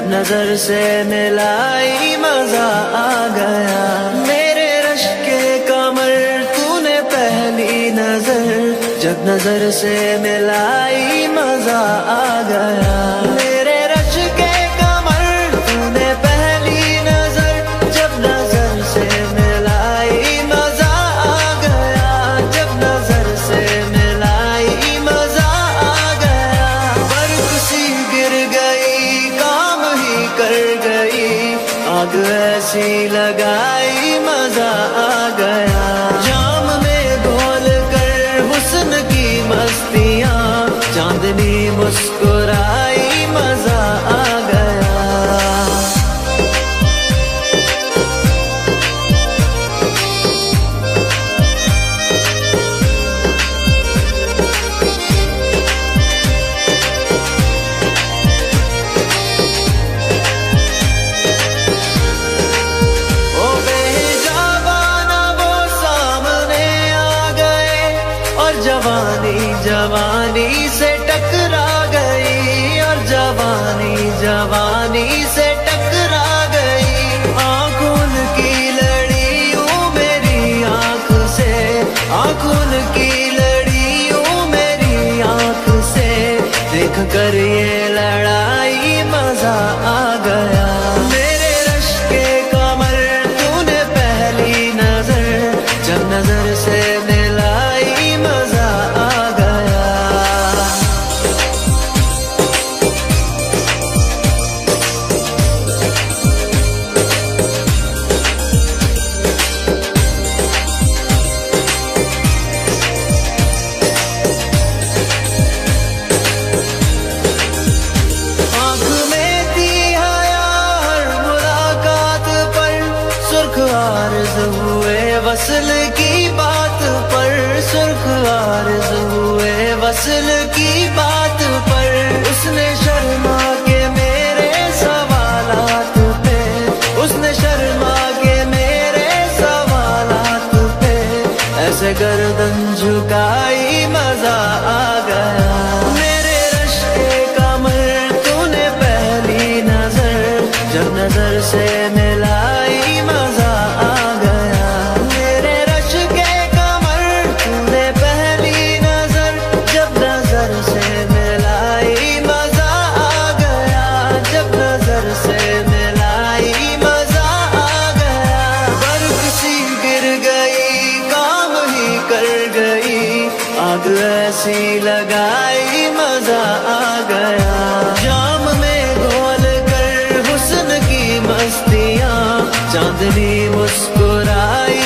जब नजर से मिलाई मजा आ गया। मेरे रश के कमर तूने पहली नजर, जब नजर से मिलाई मजा आ गया। मेरे रश के कमर तूने पहली नजर, जब नजर से मिलाई मजा आ गया। जब नजर से मिलाई मजा आ गया। बर्फ सी गिर गई, काम ही कर गई, आग ऐसी लगाई मजा आ गया। जाम में घोल कर हुस्न की मस्तियां, चांदनी मुस्कुराई मजा आ गया। ओ बेजाबाना वो सामने आ गए, और जवानी जवानी से टकरा गई, और जवानी जवानी से टकरा गई। आंखों की लड़ियों मेरी आंख से, आंखों की लड़ियों मेरी आंख से, देख कर ये लड़ाई मजा आ गया। मेरे रश के कमर तूने पहली नजर, जब नजर से मिलाई मजा आ गया। आँख में थी हया हर मुलाकात पर, सुर्ख आरज़ हुए वसल की बात पर, सुर्ख आरज़ हुए वसल की बात पर। उसने शर्मा के मेरे सवालात पे, उसने शर्मा के मेरे सवालात पे, ऐसे गर्दन झुकाई मजा आ गया। मेरे रश के कमर तूने पहली नजर, जब नजर से मिलाई मजा आ गया। मेरे रश के कमर तूने पहली नजर, जब नजर से मिलाई मजा आ गया। जब नजर से मिलाई मजा आ गया। बर्फ सी गिर गई, काम ही कर गई, आग ऐसी लगाई मजा आ गया। जाम में घोल कर हुस्न की मस्तियां, चांदनी मुस्कुराई